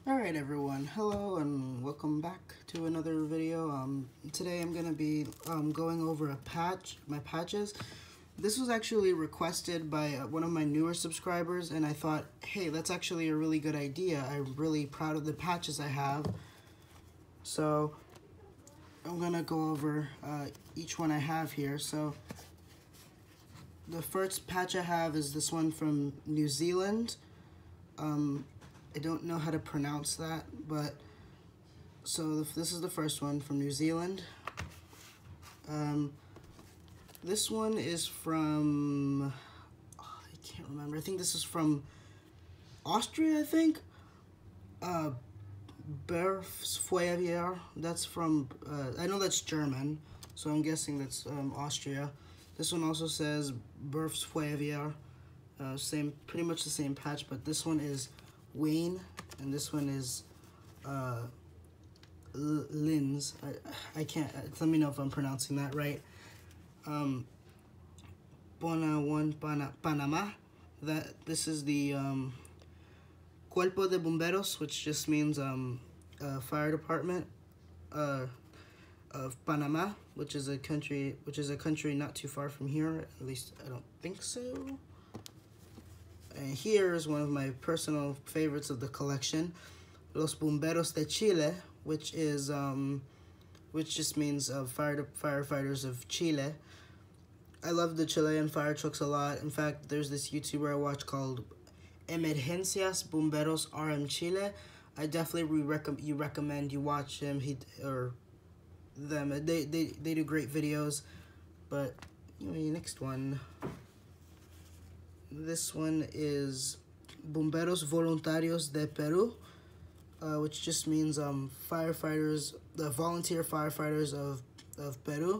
Alright everyone, hello and welcome back to another video. Today I'm going to be going over my patches. This was actually requested by one of my newer subscribers, and I thought, hey, that's actually a really good idea. I'm really proud of the patches I have. So I'm going to go over each one I have here. So the first patch I have is this one from New Zealand. I don't know how to pronounce that, but so this is the first one from New Zealand. This one is from, I can't remember, I think this is from Austria, I think. Firefighter, that's from, I know that's German, so I'm guessing that's Austria. This one also says firefighter, pretty much the same patch, but this one is Wayne, and this one is Linz. I can't, let me know if I'm pronouncing that right. Panama. This is the Cuerpo de Bomberos, which just means fire department of Panama, which is a country not too far from here. At least I don't think so. And here is one of my personal favorites of the collection, Los Bomberos de Chile, which just means firefighters of Chile. I love the Chilean fire trucks a lot. In fact, there's this YouTuber I watch called Emergencias Bomberos RM Chile. I definitely recommend you watch him. They do great videos. But next one. This one is Bomberos Voluntarios de Peru, which just means firefighters, the volunteer firefighters of Peru.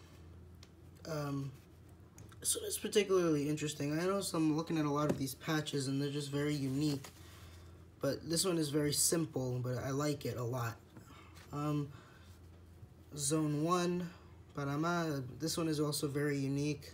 So it's particularly interesting. I know I'm looking at a lot of these patches and they're just very unique, but this one is very simple, but I like it a lot. Zone 1, Panama. This one is also very unique.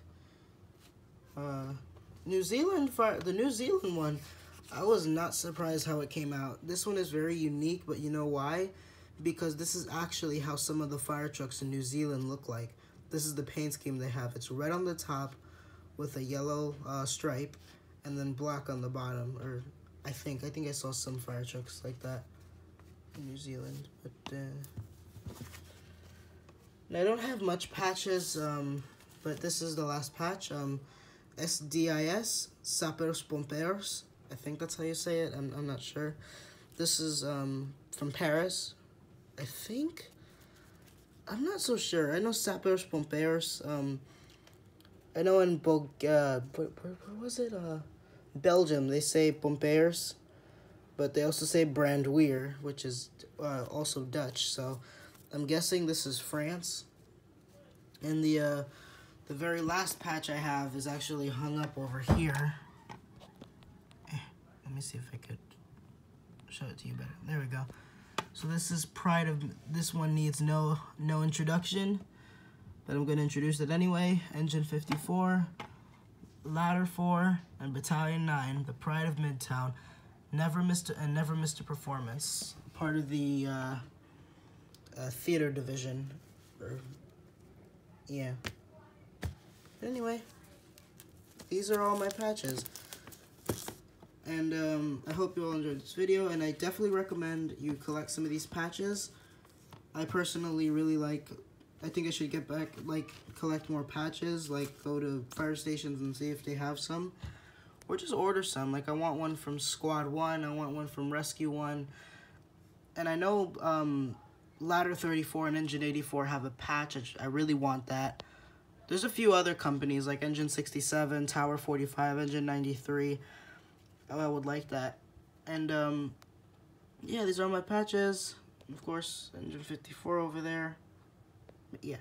New Zealand the New Zealand one, I was not surprised how it came out. This one is very unique, but you know why? Because this is actually how some of the fire trucks in New Zealand look like. This is the paint scheme they have. It's red on the top with a yellow stripe and then black on the bottom. Or I think I saw some fire trucks like that in New Zealand. But I don't have much patches, but this is the last patch. SDIS, Saperos Bomberos. I think that's how you say it. I'm not sure. This is from Paris, I think. I'm not so sure. I know Saperos Bomberos. I know in where was it? Belgium, they say Bomberos, but they also say Brandweer, which is also Dutch. So I'm guessing this is France. And the very last patch I have is actually hung up over here. Let me see if I could show it to you better. There we go. So this is Pride of, this one needs no introduction, but I'm going to introduce it anyway. Engine 54, Ladder 4, and Battalion 9, the Pride of Midtown. Never missed a performance. Part of the theater division. Yeah. Anyway, these are all my patches. And I hope you all enjoyed this video, and I definitely recommend you collect some of these patches. I personally really I think I should get back, collect more patches, go to fire stations and see if they have some. Or just order some. I want one from Squad 1, I want one from Rescue 1. And I know Ladder 34 and Engine 84 have a patch. I really want that. There's a few other companies like Engine 67, Tower 45, Engine 93. I would like that. And yeah, these are my patches. Of course, Engine 54 over there. But yeah.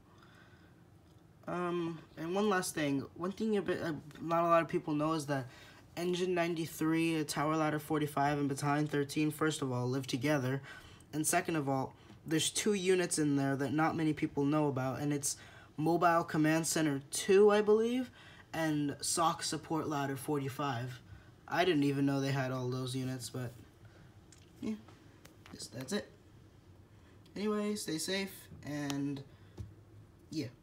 And one last thing. One thing not a lot of people know is that Engine 93, Tower Ladder 45, and Battalion 13, first of all, live together. And second of all, there's 2 units in there that not many people know about, and it's Mobile Command Center 2, I believe, and SOC Support Ladder 45. I didn't even know they had all those units, but yeah, that's it. Anyway, stay safe, and yeah.